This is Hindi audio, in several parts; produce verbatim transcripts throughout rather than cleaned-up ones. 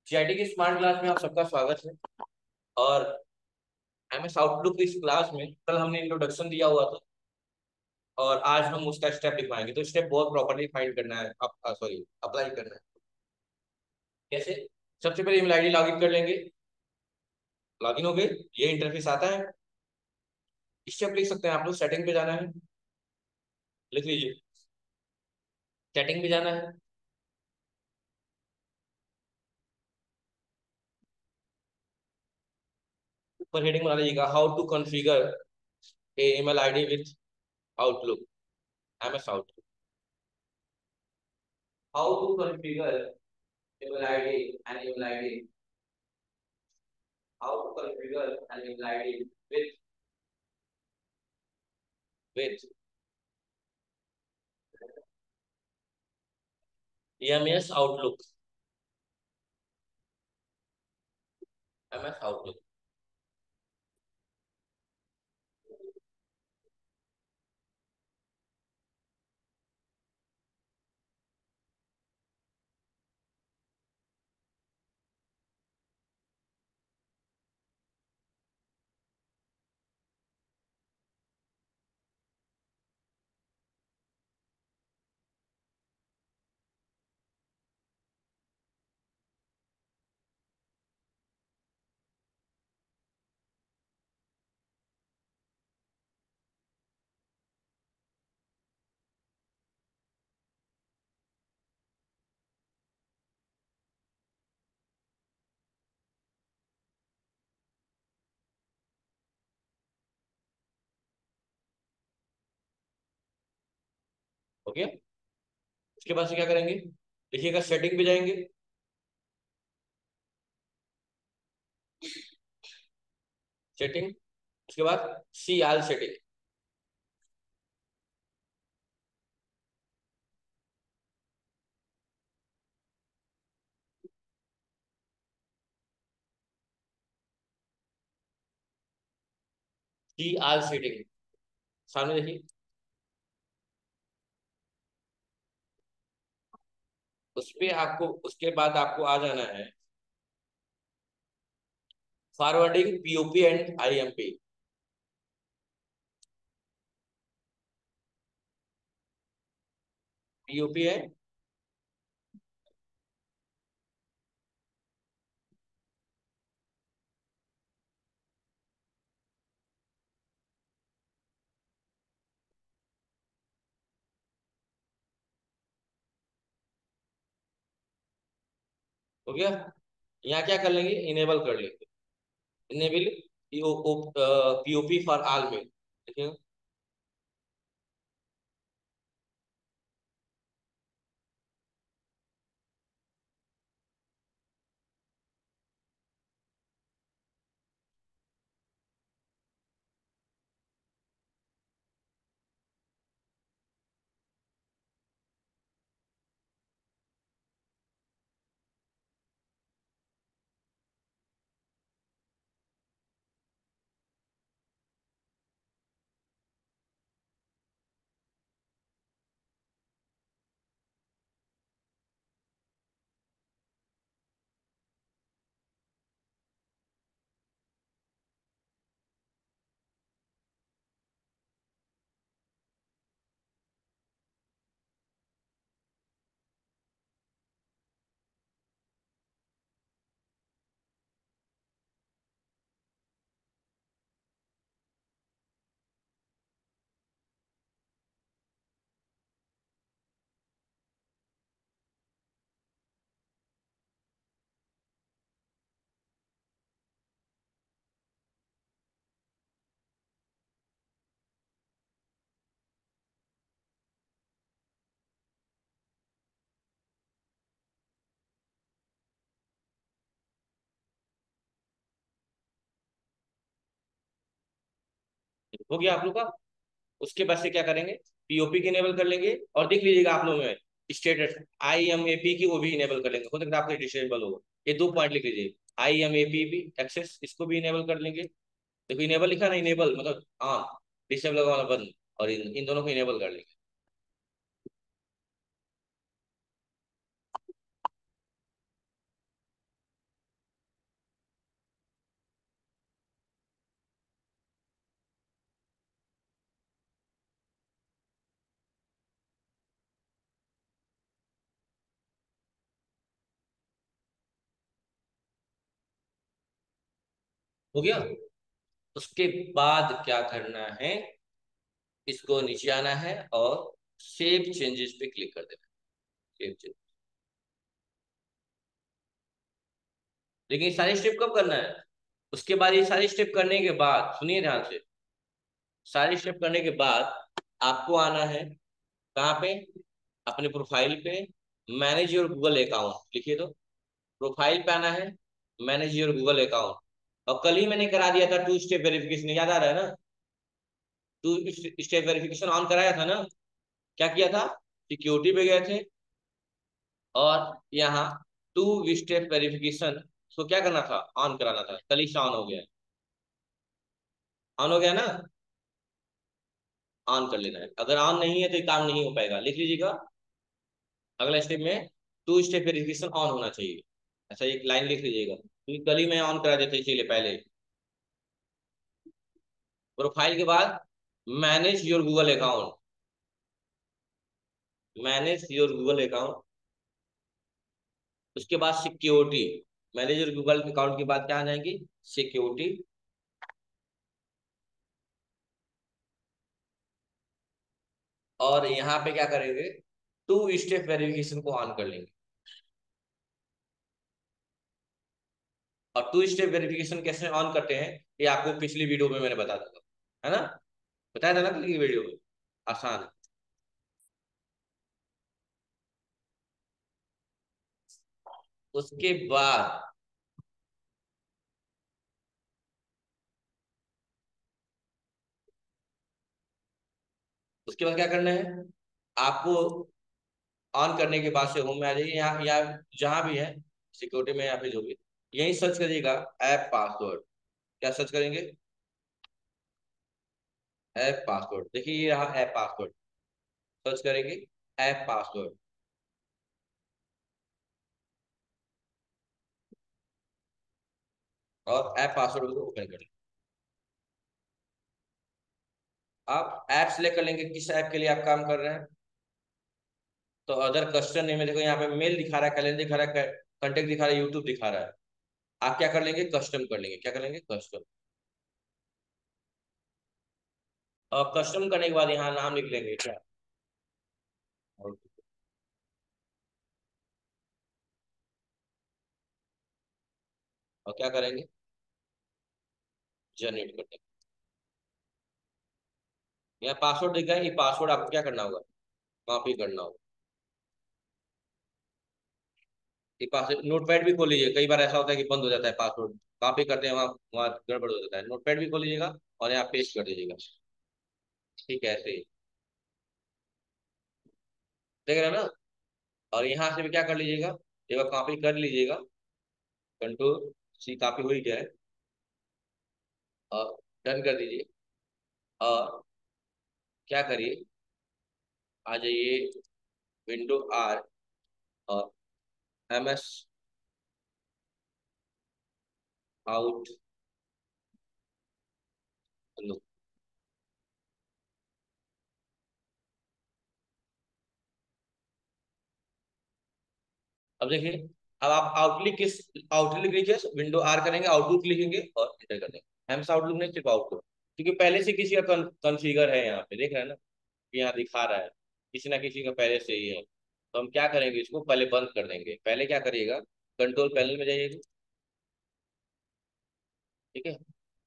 सीआईटी की स्मार्ट क्लास में आप सबका स्वागत है। और एमएस आउटलुक इस क्लास में कल हमने इंट्रोडक्शन दिया हुआ था और आज हम उसका स्टेप दिखाएंगे। तो स्टेप बहुत प्रॉपर्ली फाइंड करना है, आप सॉरी अप्लाई करना है। कैसे? सबसे पहले ईमेल आईडी लॉगिन कर लेंगे। लॉगिन हो गए, ये इंटरफेस आता है। स्टेप लिख सकते हैं आप लोग। सेटिंग पे जाना है, लिख लीजिए। सेटिंग पे जाना है। ऊपर हेडिंग बना लीजिएगा, how to configure a email ID with Outlook, MS Outlook. How to configure email ID and email ID, how to configure an email I D with with M S Outlook, M S Outlook। Okay, उसके बाद से क्या करेंगे? देखिएगा, सेटिंग पे जाएंगे। सेटिंग, उसके बाद सी आल सेटिंग। सी आल सेटिंग सामने देखिए। उस पे आपको, उसके बाद आपको आ जाना है forwarding POP and IMP. POP है, हो गया। यहाँ क्या कर लेंगे? इनेबल कर लेंगे। इनेबल पीओपी फॉर ऑल में देखिए। हो गया आप लोग का। उसके बाद से क्या करेंगे? पीओपी की इनेबल कर लेंगे। और देख लीजिएगा आप लोगों में status I M A P की वो भी इनेबल कर लेंगे। हो सकता है आपका डिसेबल होगा। ये दो पॉइंट लिख लीजिए। आई एम ए पी भी एक्सेस, इसको भी इनेबल कर लेंगे। देखो इनेबल लिखा ना, इनेबल मतलब हाँ, डिसेबल वाला बंद। और इन, इन दोनों को इनेबल कर लेंगे। हो गया। उसके बाद क्या करना है, इसको नीचे आना है और सेव चेंजेस पे क्लिक कर देना है। Save change. लेकिन ये सारी स्टेप कब करना है? उसके बाद ये सारी स्टेप करने के बाद सुनिए ध्यान से, सारी स्टेप करने के बाद आपको आना है कहाँ पे, अपने प्रोफाइल पे, मैनेज योर गूगल अकाउंट लिखिए तो, प्रोफाइल पे आना है, मैनेज योर गूगल अकाउंट। और कल ही मैंने करा दिया था टू स्टेप वेरिफिकेशन, याद आ रहा है ना? टू स्टेप वेरिफिकेशन ऑन कराया था ना? क्या किया था, सिक्योरिटी पे गए थे और यहाँ टू स्टेप वेरिफिकेशन को क्या करना था, ऑन कराना था। कल ही से ऑन हो गया, ऑन हो गया ना? ऑन कर लेना है, अगर ऑन नहीं है तो ये काम नहीं हो पाएगा, लिख लीजिएगा। अगला स्टेप में टू स्टेप वेरिफिकेशन ऑन होना चाहिए, ऐसा एक लाइन लिख लीजिएगा, क्योंकि कल ही मैं ऑन करा देता इसीलिए पहले। प्रोफाइल के बाद manage your Google account, manage your Google account. उसके बाद security, manage your Google account के बाद क्या आ जाएंगी, सिक्योरिटी। और यहाँ पे क्या करेंगे, टू स्टेप वेरिफिकेशन को ऑन कर लेंगे। और टू स्टेप वेरिफिकेशन कैसे ऑन करते हैं, ये आपको पिछली वीडियो में मैंने बता दूंगा, है ना? बताया था ना पिछली वीडियो में, आसान है। उसके बाद उसके बाद क्या करना है आपको, ऑन करने के बाद से होम में आ जाइए, यहाँ या जहां भी है, सिक्योरिटी में यहाँ पे जो भी, यही सर्च करिएगा ऐप पासवर्ड। क्या सर्च करेंगे, ऐप पासवर्ड। देखिए ये रहा ऐप पासवर्ड, सर्च करेंगे ऐप पासवर्ड। और ऐप पासवर्ड को ओपन करें। आप ऐप सेलेक्ट कर लेंगे किस ऐप के लिए आप काम कर रहे हैं। तो अदर कस्टम नेम में देखो यहाँ पे मेल दिखा रहा है, कैलेंडर दिखा रहा है, कंटेक्ट दिखा रहा है, यूट्यूब दिखा रहा है। आप क्या कर लेंगे, कस्टम कर लेंगे। क्या कर लेंगे, कस्टम। और कस्टम करने के बाद यहाँ नाम लिख लेंगे क्या, और और क्या करेंगे, जनरेट कर देंगे। यहाँ पासवर्ड दिख रहा है, ये पासवर्ड आपको क्या करना होगा, कॉपी करना होगा। ये पासवर्ड नोटपैड भी खोल लीजिए, कई बार ऐसा होता है कि बंद हो जाता है पासवर्ड, कॉपी करते हैं वहाँ वहाँ गड़बड़ हो जाता है। नोटपैड भी खोल लीजिएगा और यहाँ पेस्ट कर दीजिएगा। ठीक है, ऐसे ही देख रहे हैं ना? और यहाँ से भी क्या कर लीजिएगा, एक बार कॉपी कर लीजिएगा, कंट्रोल सी, कॉपी हो ही गया है। और डन कर दीजिए। और क्या करिए, आ जाइए विंडो आर और एम एस आउट। अब देखिए, अब आप आउटलुक किस, आउटलुक लिखिए, विंडो आर करेंगे, आउटलुक लिखेंगे और एंटर कर देंगे। एम एस आउटलुक नहीं, सिर्फ आउटलुक, क्योंकि पहले से किसी का कॉन्फ़िगर है, यहाँ पे देख रहे हैं ना, यहाँ दिखा रहा है किसी ना किसी का पहले से ही है। तो हम क्या करेंगे, इसको पहले बंद कर देंगे। पहले क्या करिएगा, कंट्रोल पैनल में जाइएगा, ठीक है,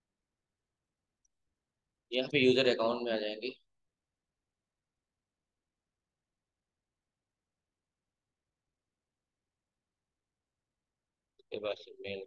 यहाँ पे यूजर अकाउंट में आ जाएंगे। उसके बाद से मेन,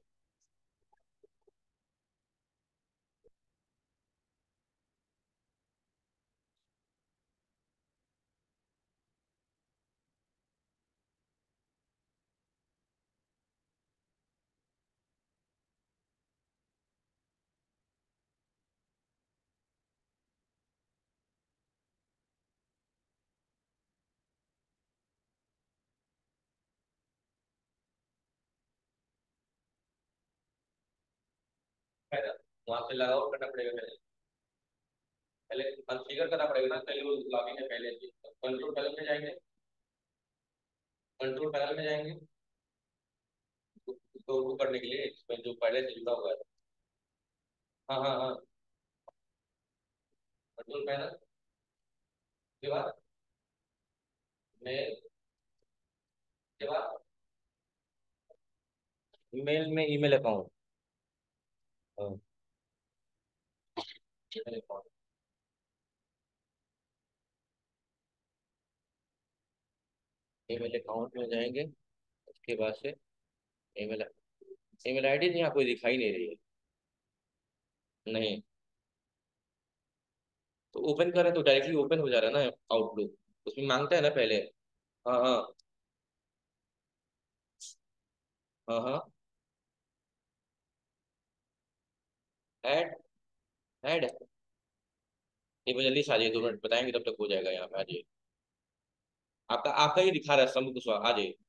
वहां से लॉग आउट करना पड़ेगा। पहले पहले कॉन्फ़िगर करना पड़ेगा ना, पहले वो लॉगिन है पहले से। कंट्रोल पैनल में जाएंगे, कंट्रोल पैनल में जाएंगे, उसको वो करने के लिए इसमें जो पहले से जुड़ा हुआ है, हाँ हाँ हाँ। कंट्रोल पैनल के बाद मेल के बाद मेल में ईमेल अकाउंट। हाँ, ईमेल अकाउंट। ईमेल अकाउंट में जाएंगे, उसके बाद से ईमेल ईमेल आईडी तो यहाँ कोई दिखाई नहीं रही है। नहीं, तो ओपन करें तो डायरेक्टली ओपन हो जा रहा है ना आउटलुक, उसमें मांगता है ना पहले। हाँ हाँ हाँ हाँ। ऐड ऐड एक बार जल्दी से आ जाइए, दो मिनट बताएंगे तब तक हो जाएगा, यहाँ पे आ जाइए। आपका आपका ही दिखा रहा है समुद्र कुशवाहा, आ जाइए।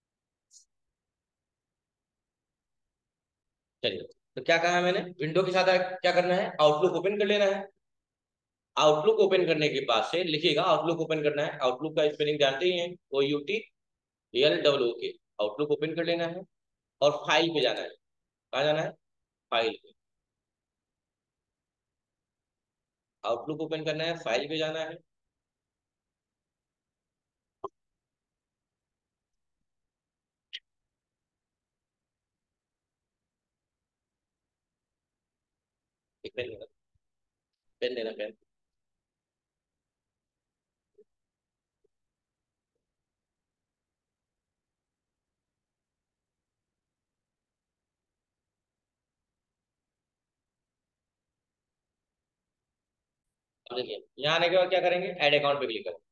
चलिए, तो क्या कहा है मैंने, विंडो के साथ क्या करना है, आउटलुक ओपन कर लेना है। आउटलुक ओपन करने के बाद से लिखिएगा, आउटलुक ओपन करना है, आउटलुक का स्पेलिंग जानते ही हैं, O U T L double O K. Outlook open कर लेना है और फाइल पे जाना है। कहाँ जाना है, फाइल पे। आउटलुक ओपन करना है, फाइल पे जाना है। एक पेन लेना, पेन लेना, पेन। अब देखिए, यहाँ आने के बाद क्या करेंगे, ऐड अकाउंट पे क्लिक करें।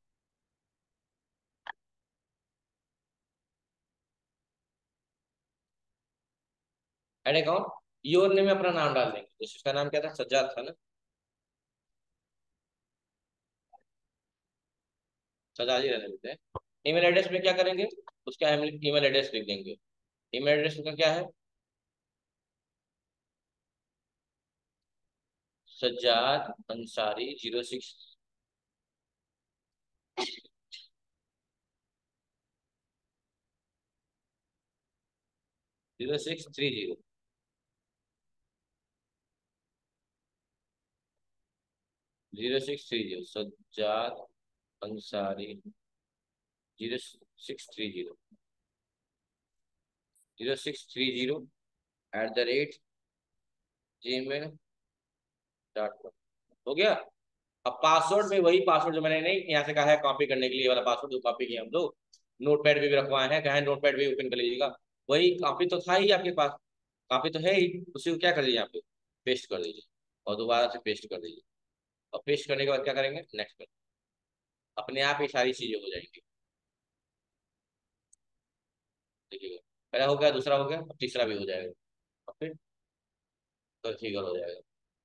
ऐड अकाउंट, योर नेम में अपना नाम डाल देंगे, जैसे उसका नाम क्या था, सज्जाद था ना। सज्जाद ही रहने देते हैं। ईमेल एड्रेस में क्या करेंगे, उसका हम ईमेल एड्रेस लिख देंगे। ईमेल एड्रेस का क्या है, Sajjad Ansari zero six, zero six three zero. Zero six three zero, Sajjad Ansari zero six three zero, zero six three zero, at the rate G mail dot com. हो गया। अब पासवर्ड में वही पासवर्ड जो मैंने नहीं यहाँ से कहा है कॉपी करने के लिए, वाला पासवर्ड जो कॉपी किया हम लोग, नोट पैड भी रखवाए हैं, कहा है नोट पैड भी ओपन कर लीजिएगा। वही कॉपी तो था ही आपके पास, कॉपी तो है ही, उसी को क्या कर दीजिए यहाँ पे, पेस्ट कर दीजिए, और दोबारा से पेस्ट कर दीजिए। और पेस्ट करने के बाद क्या करेंगे, नेक्स्ट कर, अपने आप ही सारी चीजें हो जाएंगी। देखिएगा, पहला हो गया, दूसरा हो गया, अब तीसरा भी हो जाएगा, और फिर कॉन्फ़िगर हो जाएगा।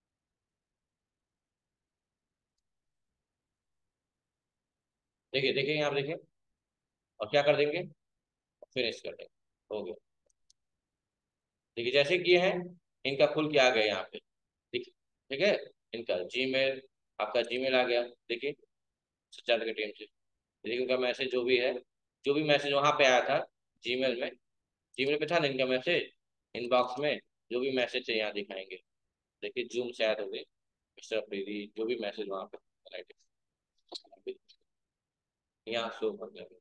देखिए देखिए यहाँ पे देखिए, और क्या कर देंगे, फिनिश कर देंगे, हो गया। देखिए जैसे किए हैं, इनका खुल के आ गया यहाँ पे, देखिए। ठीक है, इनका जीमेल, आपका जीमेल आ गया, देखिए, सत्याग्रह के टीम से। देखिए उनका मैसेज जो भी है, जो भी मैसेज वहां पे आया था जीमेल में, जीमेल पे था ना इनका मैसेज, इनबॉक्स में जो भी मैसेज है यहाँ दिखाएंगे। देखिए जूम से ऐड हो गई, मिस्टर अफरीदी, जो भी मैसेज वहां पे यहाँ शो कर देंगे।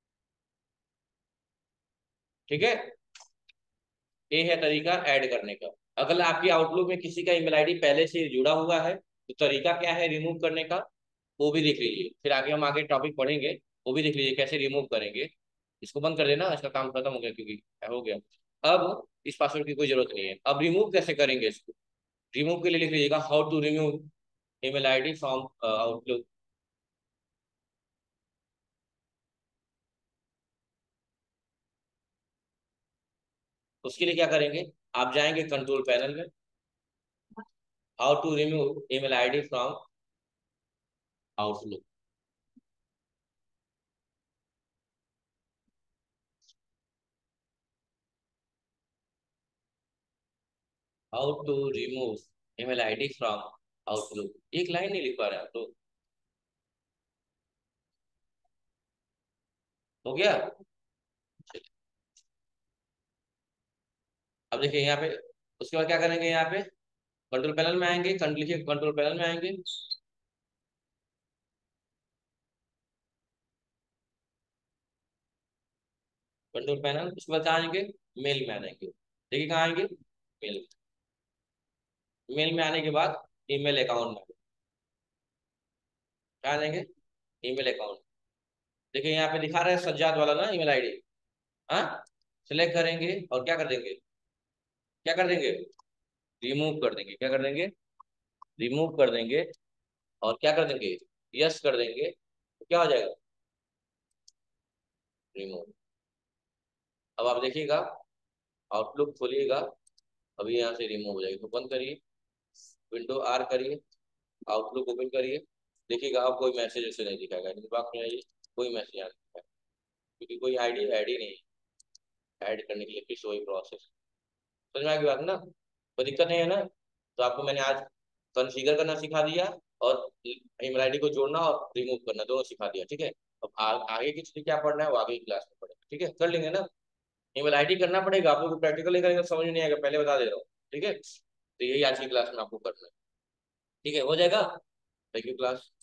ठीक है, ये है तरीका ऐड करने का। अगर आपकी आउटलुक में किसी का ईमेल आईडी पहले से जुड़ा हुआ है, तो तरीका क्या है रिमूव करने का, वो भी देख लीजिए, फिर आगे हम आगे टॉपिक पढ़ेंगे, वो भी देख लीजिए कैसे रिमूव करेंगे। इसको बंद कर देना, इसका काम खत्म हो गया, क्योंकि हो गया। अब इस पासवर्ड की कोई जरूरत नहीं है। अब रिमूव कैसे करेंगे इसको, रिमूव के लिए लिख लीजिएगा, how to remove email ID from Outlook. उसके लिए क्या करेंगे, आप जाएंगे कंट्रोल पैनल में, how to remove email ID from Outlook. How to remove email ID from Outlook, एक लाइन नहीं लिख पा रहे हैं तो। हो गया। अब देखिए यहाँ पे, उसके बाद क्या करेंगे यहाँ पे, कंट्रोल पैनल में आएंगे, कंट्रोल कंट्रोल पैनल में आएंगे। कंट्रोल पैनल, उसके बाद कहाँ आएंगे? मेल में आएंगे। देखिए कहाँ आएंगे? मेल। मेल में आने के बाद ईमेल अकाउंट में कहाँ जाएंगे? Email account. देखिए यहाँ पे दिखा रहा है सज्जाद वाला ना ईमेल आईडी। हाँ, सिलेक्ट करेंगे और क्या कर देंगे? क्या कर देंगे? रिमूव कर देंगे। क्या कर देंगे? रिमूव कर देंगे। और क्या कर देंगे? यस कर देंगे तो क्या हो जाएगा? रिमूव। अब आप देखिएगा, आउटलुक खोलिएगा, अभी यहाँ से रिमूव हो जाएगी। तो बंद करिए, विंडो आर करिए, आउटलुक ओपन करिए। देखिएगा अब कोई मैसेज ऐसे नहीं दिखाएगा, इनबॉक्स में आइए, कोई मैसेज यहाँ नहीं दिखाएगा, क्योंकि कोई आईडी ऐड ही नहीं है। ऐड करने के लिए फिर से वही प्रोसेस। समझ में आ गई बात ना? कोई दिक्कत नहीं है ना? तो आपको मैंने आज कॉन्फ़िगर करना सिखा दिया, और ईमेल आईडी को जोड़ना और रिमूव करना दोनों सिखा दिया। ठीक है, अब आ, आगे की चीज़ क्या पढ़ना है वो आगे की क्लास में पढ़ेंगे। ठीक है, कर लेंगे ना? ईमेल आईडी करना पड़ेगा आप लोग को, प्रैक्टिकल नहीं करेंगे तो समझ में नहीं आएगा, पहले बता दे रहा हूँ। ठीक है, तो यही आज की क्लास में आपको करना है। ठीक है, हो जाएगा। Thank you class.